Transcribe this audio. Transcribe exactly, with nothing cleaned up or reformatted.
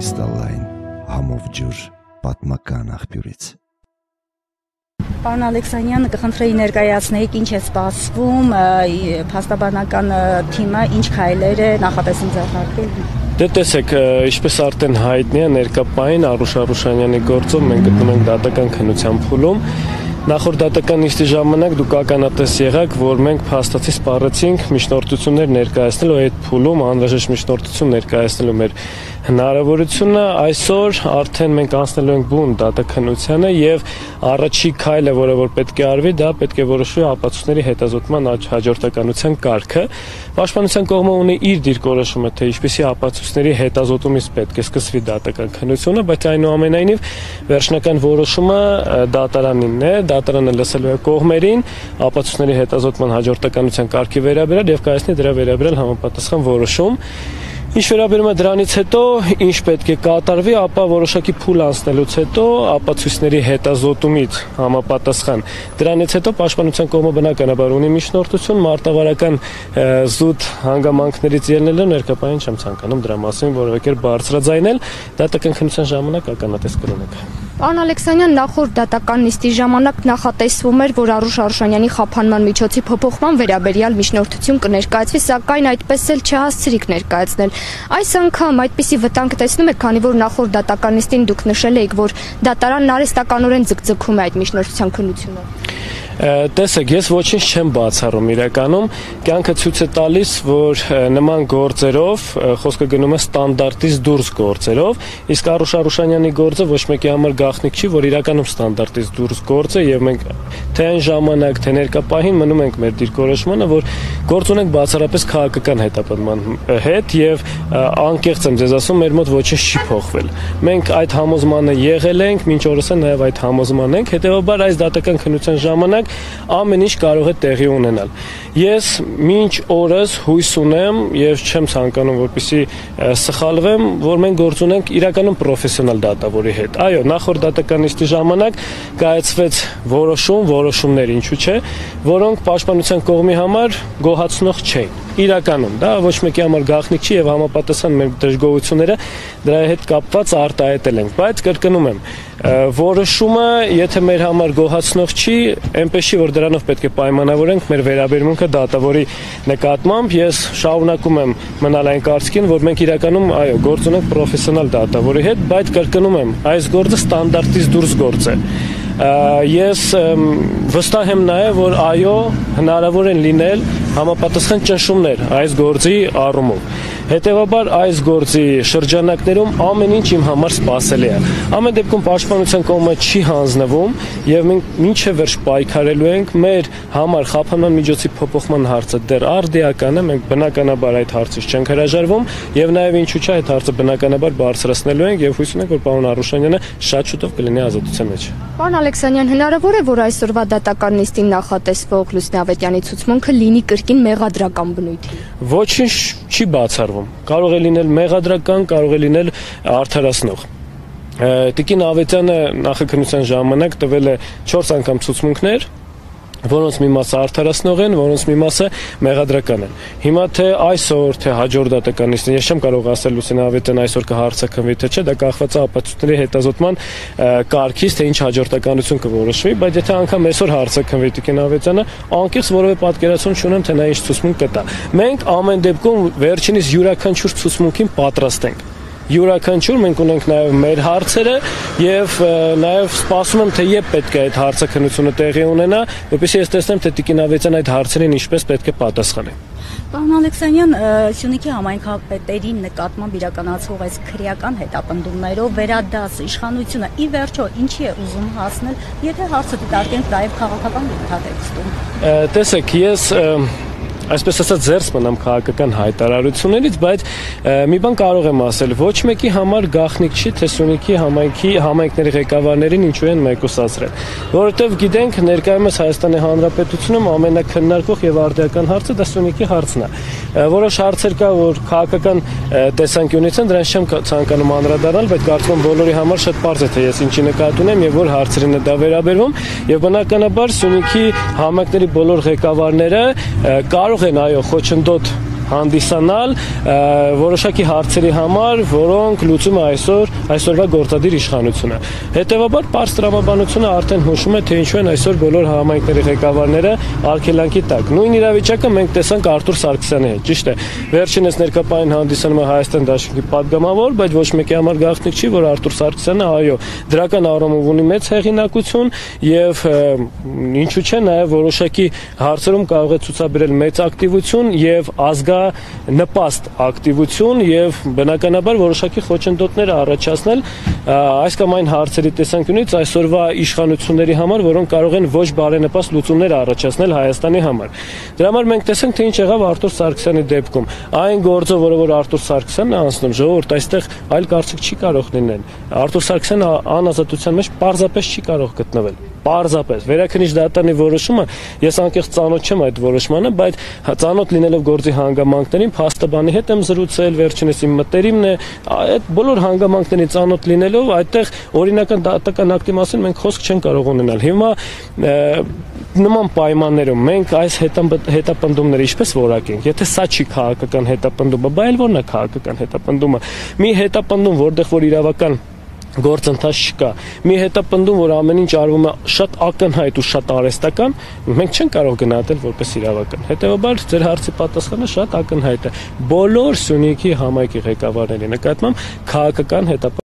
կրիստալային համով ջուր պատմական աղբյուրից։ Պարոն Ալեքսանյան, կխնդրեի ներկայացնեիք ինչ է սպասվում, փաստաբանական թիմը ինչ քայլեր է նախատեսում ձեռնարկել։ Դե տեսեք, ինչպես արդեն հայտնի է, ներկա պահին Արուշ Արուշանյանի գործով մենք գտնվում ենք դատական քննության փուլում։ Նախորդ դատական նիստի ժամանակ դուք ականատես եղաք, որ մենք փաստացի սպառեցինք միջնորդություններ ներկայացնելու այդ փուլում անհրաժեշտ միջնորդություն ներկայացնելու մեր հնարավորությունը։ Այսօր արդեն մենք անցնելու ենք բուն դատաքննությանը եւ առաջի քայլը, որը որ պետք է արվի, դա պետք է որոշվի ապացույցների հետազոտման հաջորդականության կարգը։ Պաշտպանության կողմը ունի իր դիրքորոշումը, թե ինչպիսի ապացույցների հետազոտումից պետք է սկսվի դատական քննությունը, բայց այնուամենայնիվ վերջնական որոշումը դատարանինն է, դատարանը լսելու է կողմերին, ապացույցների հետազոտման հաջորդականության կարգի վերաբերյալ եւ կայացնի դրա վերաբերյալ համապատասխան որոշում։ Ինչ վերաբերում է դրանից հետո, ինչ պետք է կատարվի, ապա որոշակի փուլ անցնելուց հետո ապացույցների հետազոտումից համապատասխան դրանից հետո պաշտպանության կողմը բնականաբար ունի միջնորդություն, մարտավարական զուտ հանգամանքներից ելնելու ներկայացին չեմ ցանկանում դրա մասին որևէ կերպ բարձրաձայնել, դատական քննության ժամանակ ականատես կլինեք։ Պարոն Ալեքսանյան, նախորդ դատական նիստի ժամանակ նախատեսվում էր, որ Արուշ Արուշանյանի խափանման միջոցի փոփոխման վերաբերյալ միջնորդություն կներկայացվի, սակայն այդպես էլ չհասցրիք ներկայացնել։ Այս անգամ այդպիսի վտանգ տեսնում եք, քանի որ նախորդ դատական նիստին դուք նշել էիք, որ դատարանն արհեստականորեն ձգձգում է այդ միջնորդության քննությունը։ Տեսեք, ես ոչինչ չեմ բացառում իրականում, կյանքը ցույց է տալիս, որ նման գործերով խոսքը գնում է ստանդարտից դուրս գործերով, իսկ Արուշ Արուշանյանի գործը ոչ մեկի համար գաղտնիք չի, որ իրականում ստանդարտից դուրս գործ է եւ մենք թե այն ժամանակ, թե ներկա պահին մնում ենք մեր դիրքորոշմանը, որ գործ ունենք բացառապես քաղաքական հետապնդման հետ եւ անկեղծ եմ ձեզ ասում, մեր մոտ ոչինչ չի փոխվել։ Մենք այդ համոզմանը եղել ենք, մինչ օրս է նաեւ այդ համոզման ենք, հետեւաբար այս դատական քննության ժամանակ ամեն ինչ կարող է տեղի ունենալ։ Ես մինչ օրս հույս ունեմ եւ չեմ ցանկանում որպեսի սխալվեմ, որ մենք գործ ունենք իրականում պրոֆեսիոնալ դատավորի հետ։ Այո, նախորդ դատական նիստի ժամանակ կայացվեց որոշում, որոշումներ ինչու՞ չէ, որոնք պաշտպանության կողմի համար գոհացնող չէին։ Իրականում դա ոչ մեկի համար գաղտնիք չի եւ համապատասխան մեր դժգոհությունները դրա հետ կապված արտահայտել ենք, բայց կրկնում եմ, որոշումը, եթե մեր համար գոհացնող չի, այնպես չի, որ դրանով պետք է պայմանավորենք մեր վերաբերմունքը դատավորի նկատմամբ։ Ես շարունակում եմ մնալ այն կարծիքին, որ մենք իրականում, այո, գործ ունենք պրոֆեսիոնալ դատավորի հետ, բայց կրկնում եմ, այս գործը ստանդարտից դուրս գործ է։ Ես վստահ եմ նաև, որ այո, հնարավոր են լինել համապատասխան ճնշումներ այս գործի առումով։ Հետևաբար այս գործի շրջանակներում ամեն ինչ իմ համար սպասելի է։ Ամեն դեպքում պաշտպանության կողմը չի հանձնվում եւ մենք մինչեւ վերջ պայքարելու ենք մեր համար խափանման միջոցի փոփոխման հարցը դեռ արդիական է, մենք բնականաբար այդ հարցից չենք հրաժարվում եւ նաեւ ինչու՞ չէ այդ հարցը բնականաբար բարձրացնելու ենք եւ հույս ունենք, որ պարոն Արուշանյանը շատ շուտով կլինի ազատության մեջ։ Պարոն Ալեքսանյան, հնարավոր է, որ այսօրվա դատական նիստին նախատեսվող Լուսնե Ավետյանի ցուցմունքը լինի կրկին մեղադրական բնույթի։ Ոչինչ չի բացառվում։ Կարող է լինել մեղադրական, կարող է լինել արդարացնող։ Տիկին Ավետյանը նախաքննության ժամանակ տվել է չորս անգամ ցուցմունքներ, որոնց մի մասը արդարացնող են, որոնց մի մասը մեղադրական են։ Հիմա թե այսօր, թե հաջորդ դատական նիստին, ես չեմ կարող ասել Լուսինե Ավետյանը այսօր կհարցակնվի թե չէ, դա կախված է ապացույցների հետազոտման կարգից, թե ինչ հաջորդականություն կորոշվի, բայց եթե անգամ այսօր հարցակնվի Տիկին Ավետյանը, անկեղծ որևէ պատկերացում չունեմ, թե նա ինչ ցուցմունք կտա։ Մենք ամեն դեպքում վերջինիս յուրաքանչյուր ցուցմունքին պատրաստ ենք։ Յուրաքանչյուր մենք ունենք նաև մեր հարցերը եւ նաև սպասում եմ թե երբ պետք է այդ հարցակնությունը տեղի ունենա, որպեսզի ես տեսնեմ թե Տիկին Ավետյանը այդ հարցերին ինչպես պետք է պատասխանի։ Պարոն Ալեքսանյան, Սյունիքի համայնքապետերի նկատմամբ իրականացվող այս քրեական հետապնդումներով վերադաս իշխանությունը ի վերջո ինչի է ուզում հասնել, եթե հարցը դիտարկենք նաև քաղաքական դիտատեքստում։ Տեսեք, ես այսպես ասած զերծ մնամ քաղաքական հայտարարություններից, բայց մի բան կարող եմ ասել, ոչ մեկի համար գաղտնիք չի, թե Սյունիքի համայնքի համայնքների ղեկավարներին ինչու են մեկուսացրել, որովհետև գիտենք ներկայումս Հայաստանի Հանրապետությունում ամենակննարկվող եւ արդիական հարցը դա Սյունիքի հարցն է։ Որոշ հարցեր կա, որ քաղաքական տեսանկյունից են, դրանց չեմ ցանկանում անդրադառնալ, բայց կարծում եմ բոլորի համար շատ պարզ է, թե ես ինչի նկատի ունեմ եւ որ հարցերին է դա վերաբերվում, եւ բնականաբար Սյունիքի համայնքների բոլոր ղեկավարները կարող են այո խոչընդոտ հանդիսանալ որոշակի հարցերի համար, որոնք լուծում է այսօր այսօրվա գործադիր իշխանությունը։ Հետևաբար պարզ տրամաբանությունը արդեն հուշում է, թե ինչու են այսօր բոլոր համայնքների ղեկավարները արգելանքի տակ։ Նույն իրավիճակը մենք տեսանք Արտուր Սարգսյանի հետ, ճիշտ է։ Վերջինս ներկայապահին հանդիսանում է Հայաստան Դաշնքի падգամավոր, բայց ոչ մեկի համար գաղտնիք չի, որ Արտուր Սարգսյանը, այո, դրական առումով ունի մեծ հեղինակություն եւ ինչու՞ չէ, նաեւ որոշակի հարցերում կարող է ցուցաբերել մեծ ակտիվություն եւ ազգանպաստ ակտիվություն եւ բնականաբար որոշակի խոչընդոտներ առաջացնել այս կամ այն հարցերի տեսանկյունից այսօրվա իշխանությունների համար, որոնք կարող են ոչ բարենպաստ լուծումներ առաջացնել Հայաստանի համար։ Դրա համար մենք տեսանք, թե ինչ եղավ Արտուր Սարգսյանի դեպքում։ Այն գործը, որը որ Արտուր Սարգսյանն է անցնում, ժողովուրդ, այստեղ այլ կարծիք չի կարող լինել։ Արտուր Սարգսյանը անազատության մեջ պարզապես չի կարող գտնվել։ Պարզապես վերաքննիչ դատարանի որոշումը, ես անկեղծ ծանոթ չեմ այդ որոշմանը, բայց ծանոթ լինելով գործի հանգամանքներին, փաստաբանի հետ եմ զրուցել, վերջինս իմ մտերիմն է, այդ բոլոր հանգամանքներին ծանոթ լինելով, այդտեղ օրինական դատական ակտի մասին մենք խոսք չենք կարող ունենալ։ Հիմա նման պայմաններում մենք այս հետապնդումները ինչպես որակենք, եթե սա չի քաղաքական հետապնդումը, բա այլ ո՞րն է քաղաքական հետապնդումը։ Մի հետապնդում, որտեղ որ իրավական գործընթաց չկա, մի հետապնդում, որ ամեն ինչ արվում է շատ ակնհայտ ու շատ արհեստական, մենք չենք կարող գնահատել որպես իրավական։ Հետևաբար ձեր հարցի պատասխանը շատ ակնհայտ է։ Բոլոր Սյունիքի համայնքի ղեկավարների նկատմամբ քաղաքական հետապնդում